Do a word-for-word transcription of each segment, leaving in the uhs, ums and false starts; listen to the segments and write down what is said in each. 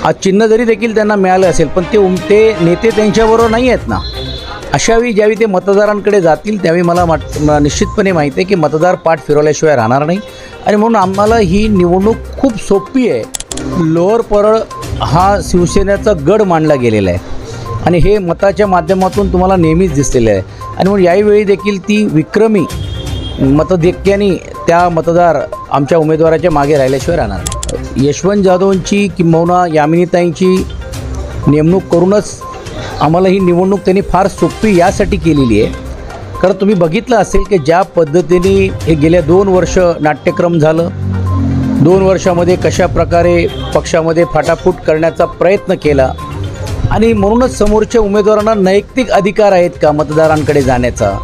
आज चिन्ह जरी देखील त्यांना मिळालं असेल पण ते उम ते नेते त्यांच्याबरोबर नाही आहेत ना। अशावेळी ज्यावेळी ते मतदारांकडे जातील त्यावेळी मला माट निश्चितपणे माहिती आहे की मतदार पाठ फिरवल्याशिवाय राहणार नाही आणि म्हणून आम्हाला ही निवडणूक खूप सोपी आहे। लोअर परळ हा शिवसेनेचा गड मानला गेलेला आहे आणि हे मताच्या माध्यमातून तुम्हाला नेहमीच दिसलेलं आहे आणि म्हणून यावेळी देखील ती विक्रमी मतधक्क्याने त्या मतदार आमच्या उमेदवाराच्या मागे राहिल्याशिवाय राहणार नाही। यशवंत जाधवांची किंबहुना यामिनीताईंची नेमणूक करूनच आम्हाला ही निवडणूक त्यांनी फार सोपी यासाठी केलेली आहे कारण तुम्ही बघितलं असेल की ज्या पद्धतीने हे गेल्या दोन वर्ष नाट्यक्रम झालं, दोन वर्षामध्ये कशा प्रकारे पक्षामध्ये फाटाफूट करण्याचा प्रयत्न केला आणि म्हणूनच समोरच्या उमेदवारांना नैतिक अधिकार आहेत का मतदारांकडे जाण्याचा।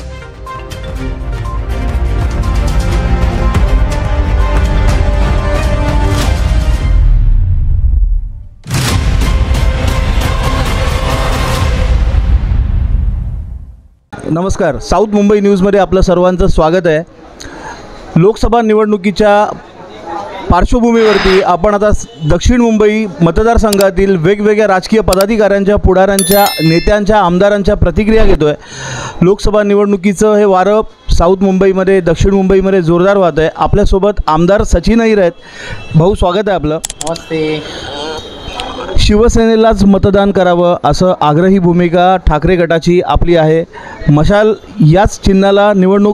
नमस्कार, साऊथ मुंबई न्यूजमध्ये आपलं सर्वांचं स्वागत आहे। लोकसभा निवडणुकीच्या पार्श्वभूमीवरती आपण आता दक्षिण मुंबई मतदारसंघातील वेगवेगळ्या राजकीय पदाधिकाऱ्यांच्या, पुढाऱ्यांच्या, नेत्यांच्या, आमदारांच्या प्रतिक्रिया घेतो आहे। लोकसभा निवडणुकीचं हे वारं साऊथ मुंबईमध्ये, दक्षिण मुंबईमध्ये जोरदार वाहत आहे। आपल्यासोबत आमदार सचिन अहिर आहेत। भाऊ, स्वागत आहे आपलं। नमस्ते। शिवसेनेलाच मतदान करावं असं आग्रही भूमिका ठाकरे गटाची आपली आहे। मशाल याच चिन्हाला निवडणूक,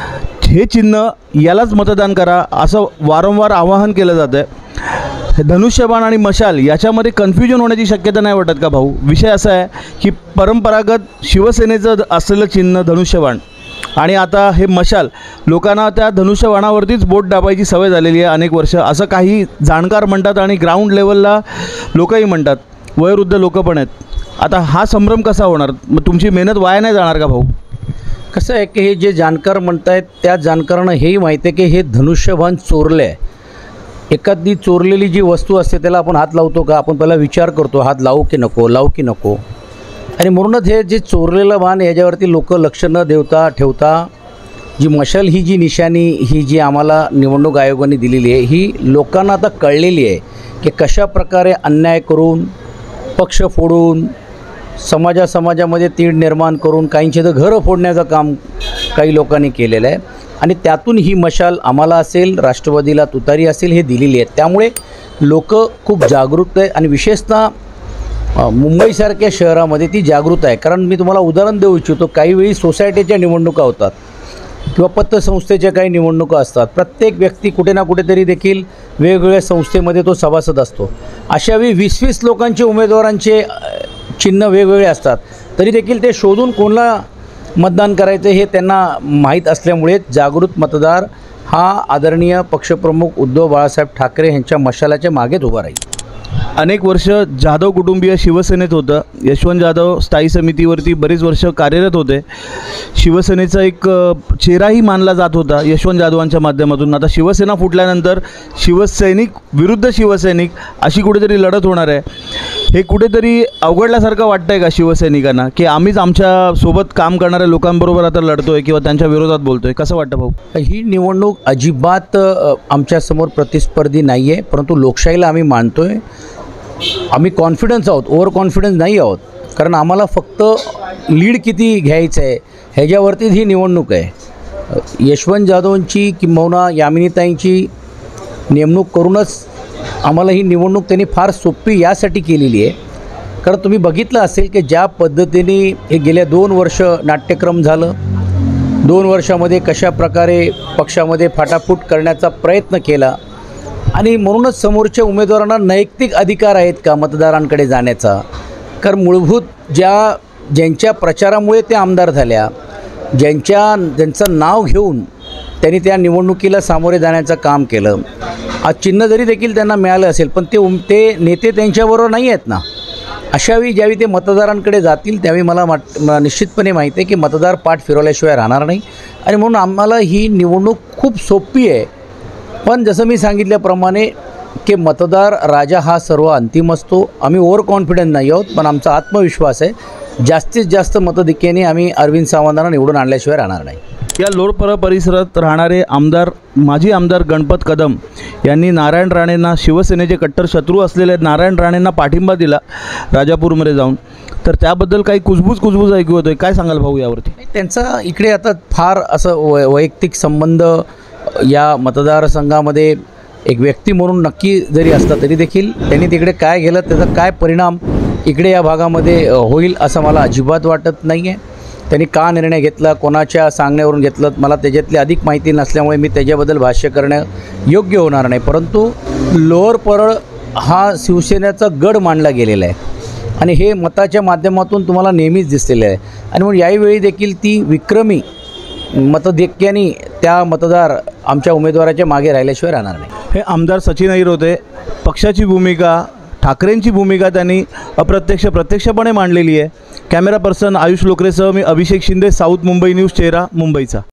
हे चिन्ह यालाच मतदान करा असं वारंवार आवाहन केलं जातं आहे। धनुष्यबाण आणि मशाल याच्यामध्ये कन्फ्युजन होण्याची शक्यता नाही वाटत का भाऊ? विषय असा आहे की परंपरागत शिवसेनेचं असलेलं चिन्ह धनुष्यबाण आणि आता हे मशाल, लोकांना त्या धनुष्यबाणावरतीच बोट दाबायची सवय झालेली आहे अनेक वर्ष, असं काही जाणकार म्हणतात आणि ग्राउंड लेवलला लोकही म्हणतात, वयोवृद्ध लोक पण आहेत। आता हा संभ्रम कसा होणार? मग तुमची मेहनत वाया नाही जाणार का भाऊ? कसं आहे की हे जे जाणकार म्हणतायत त्या जाणकारांना हेही माहिती आहे की हे धनुष्यबाण चोरले आहे। एखादी चोरलेली जी वस्तू असते त्याला आपण हात लावतो का? आपण पहिला विचार करतो हात लावू की नको, लावू की नको। आणि म्हणूनच हे जे चोरलेलं बाण याच्यावरती लोक लक्ष न देवता ठेवता जी मशाल ही जी निशाणी ही जी आम्हाला निवडणूक आयोगाने दिलेली आहे ही लोकांना आता कळलेली आहे की कशा प्रकारे अन्याय करून, पक्ष फोडून, समाजा समाजामध्ये तीड निर्माण करून काहींचे तर घरं फोडण्याचं काम काही लोकांनी केलेलं आहे आणि त्यातून ही मशाल आम्हाला असेल, राष्ट्रवादीला तुतारी असेल हे दिलेली आहे। त्यामुळे लोक खूप जागरूक आहे आणि विशेषतः मुंबईसारख्या शहरामध्ये ती जागृत आहे। कारण मी तुम्हाला उदाहरण देऊ इच्छितो, काही वेळी सोसायटीच्या निवडणुका होतात किंवा पतसंस्थेच्या काही निवडणुका असतात। प्रत्येक व्यक्ती कुठे ना कुठेतरी देखील वेगवेगळ्या संस्थेमध्ये तो सभासद असतो। अशावेळी वीस वीस लोकांचे उमेदवारांचे चिन्ह वेगवेगळे असतात, तरी देखील ते शोधून कोणाला मतदान करायचं हे त्यांना माहीत असल्यामुळे जागृत मतदार हा आदरणीय पक्षप्रमुख उद्धव बाळासाहेब ठाकरे यांच्या मशालाच्या मागेच उभा राहील। अनेक वर्ष जाधव कुटुंबीय शिवसेनेत होतं। यशवंत जाधव स्थायी समितीवरती बरीच वर्ष कार्यरत होते। शिवसेनेचा एक चेहराही मानला जात होता यशवंत जाधवांच्या माध्यमातून। आता शिवसेना फुटल्यानंतर शिवसैनिक विरुद्ध शिवसैनिक अशी कुठेतरी लढत होणार आहे। हे कुठेतरी अवघडल्यासारखं वाटतं आहे का शिवसैनिकांना की आम्हीच आमच्या सोबत काम करणाऱ्या लोकांबरोबर आता लढतो आहे किंवा त्यांच्या विरोधात बोलतो आहे? कसं वाटतं भाऊ? ही निवडणूक अजिबात आमच्यासमोर प्रतिस्पर्धी नाही आहे, परंतु लोकशाहीला आम्ही मानतो आहे। आम्ही कॉन्फिडन्स आहोत, ओव्हर कॉन्फिडन्स नाही आहोत, कारण आम्हाला फक्त लीड किती घ्यायचं आहे ह्याच्यावरतीच ही निवडणूक आहे। यशवंत जाधवांची किंबहुना यामिनीताईंची नेमणूक करूनच आम्हाला ही निवडणूक त्यांनी फार सोपी यासाठी केलेली आहे कारण तुम्ही बघितलं असेल की ज्या पद्धतीने हे गेल्या दोन वर्ष नाट्यक्रम झालं, दोन वर्षामध्ये कशा प्रकारे पक्षामध्ये फाटाफूट करण्याचा प्रयत्न केला आणि म्हणूनच समोरच्या उमेदवारांना नैतिक अधिकार आहेत का मतदारांकडे जाण्याचा। कारण मूलभूत ज्या ज्यांच्या प्रचारामुळे ते आमदार झाल्या, ज्यांच्या ज्यांचं नाव घेऊन त्यांनी त्या निवडणुकीला सामोरे जाण्याचं काम केलं, आज चिन्ह जरी देखील त्यांना मिळालं असेल पण ते उम ते नेते त्यांच्याबरोबर नाही आहेत ना। अशावेळी ज्यावेळी ते मतदारांकडे जातील त्यावेळी मला माट निश्चितपणे माहिती आहे की मतदार पाठ फिरवल्याशिवाय राहणार नाही आणि म्हणून आम्हाला ही निवडणूक खूप सोपी आहे। पण जसं मी सांगितल्याप्रमाणे की मतदार राजा हा सर्व अंतिम असतो। आम्ही ओव्हर कॉन्फिडन्स नाही आहोत, पण आमचा आत्मविश्वास आहे जास्तीत जास्त मतधिक्याने आम्ही अरविंद सावंतांना निवडून आणल्याशिवाय राहणार नाही। या लोणपर परिसरात राहणारे आमदार माजी आमदार गणपत कदम यांनी नारायण राणेंना, शिवसेनेचे कट्टर शत्रू असलेले नारायण राणेंना पाठिंबा दिला राजापूरमध्ये जाऊन. तर त्याबद्दल काही कुजबूज कुजबूज ऐकू होतोय. काय सांगाल भाऊ यावरती? त्यांचा इकडे आता फार असं वै वैयक्तिक संबंध या मतदारसंघामध्ये एक व्यक्ती म्हणून नक्की जरी असता तरी देखील त्यांनी तिकडे काय केलं त्याचा काय परिणाम इकडे या भागामध्ये होईल असं मला अजिबात वाटत नाही आहे. त्यांनी का निर्णय घेतला, कोणाच्या सांगण्यावरून घेतलं, मला त्याच्यातली अधिक माहिती नसल्यामुळे मी त्याच्याबद्दल भाष्य करणं योग्य होणार नाही. परंतु लोअर परळ हा शिवसेनेचा गड मानला गेलेला आहे आणि हे मताच्या माध्यमातून तुम्हाला नेहमीच दिसलेलं आहे. आणि म्हणून यावेळी देखील ती विक्रमी मतधेक्याने त्या मतदार आमच्या उमेदवाराच्या मागे राहिल्याशिवाय राहणार नाही. हे आमदार सचिन अहिर होते. पक्षाची भूमिका, ठाकरेंची भूमिका त्यांनी अप्रत्यक्ष प्रत्यक्षपणे मांडलेली आहे. कॅमेरा पर्सन आयुष लोकरेसह मी अभिषेक शिंदे, साऊथ मुंबई न्यूज, चेहरा मुंबईचा.